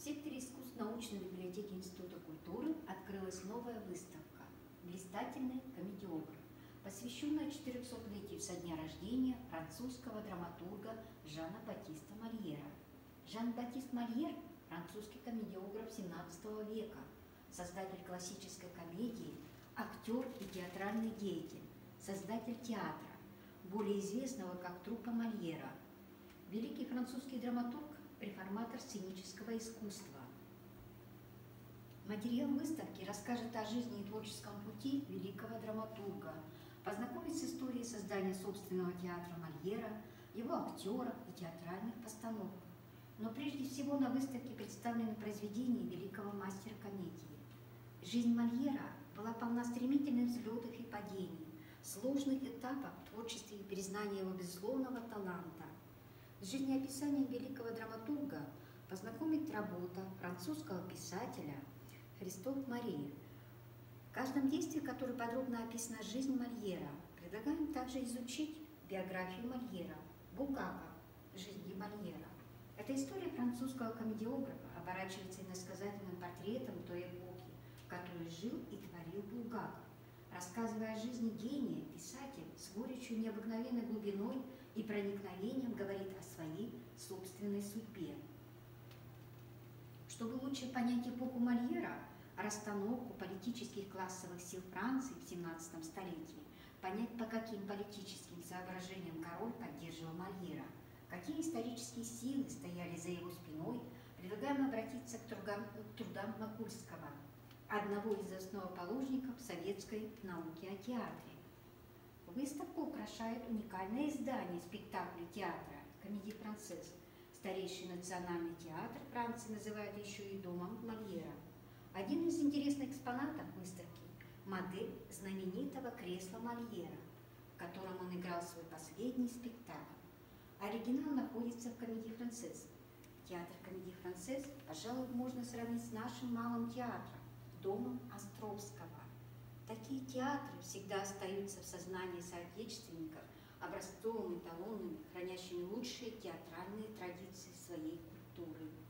секторе искусств научной библиотеки Института культуры открылась новая выставка «Блистательный комедиограф», посвященная 400-летию со дня рождения французского драматурга Жана-Батиста Мольера. Жан-Батист Мольер – французский комедиограф XVII века, создатель классической комедии, актер и театральный деятель, создатель театра, более известного как труппа Мольера, великий французский драматург, реформатор сценического искусства. Материал выставки расскажет о жизни и творческом пути великого драматурга, познакомит с историей создания собственного театра Мольера, его актеров и театральных постановок. Но прежде всего на выставке представлены произведения великого мастера комедии. Жизнь Мольера была полна стремительных взлетов и падений, сложных этапов в творчестве и признания его безусловного таланта. С жизнеописанием великого драматурга познакомит работа французского писателя Христоф Маре. В каждом действии, в котором подробно описана жизнь Мольера, предлагаем также изучить биографию Мольера, Булгаков, жизни Мольера. Эта история французского комедиографа оборачивается иносказательным портретом той эпохи, в которой жил и творил Булгаков. Рассказывая о жизни гения, писатель с горечью, необыкновенной глубиной и проникновением говорит о своей собственной судьбе. Чтобы лучше понять эпоху Мольера, расстановку политических классовых сил Франции в XVII столетии, понять, по каким политическим соображениям король поддерживал Мольера, какие исторические силы стояли за его спиной, предлагаем обратиться к трудам Макульского, одного из основоположников советской науки о театре. Выставку украшает уникальное издание спектакля театра «Комедия Францез». Старейший национальный театр Франции называют еще и домом Мольера. Один из интересных экспонатов выставки – модель знаменитого кресла Мольера, в котором он играл свой последний спектакль. Оригинал находится в «Комедии Францез». Театр «Комедии Францез», пожалуй, можно сравнить с нашим малым театром, домом Островского. Такие театры всегда остаются в сознании соотечественников образцовыми эталонами, хранящими лучшие театральные традиции своей культуры.